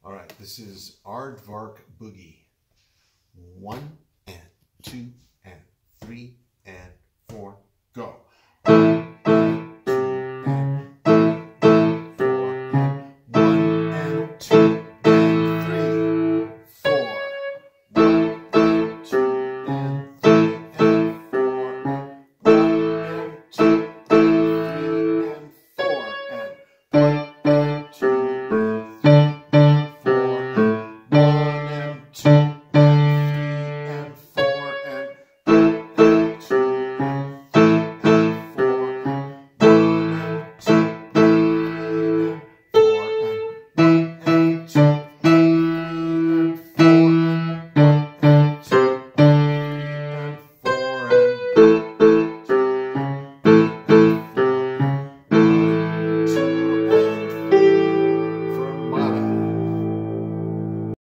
All right, this is Aardvark Boogie. 1 and 2 and 3 and 4, go.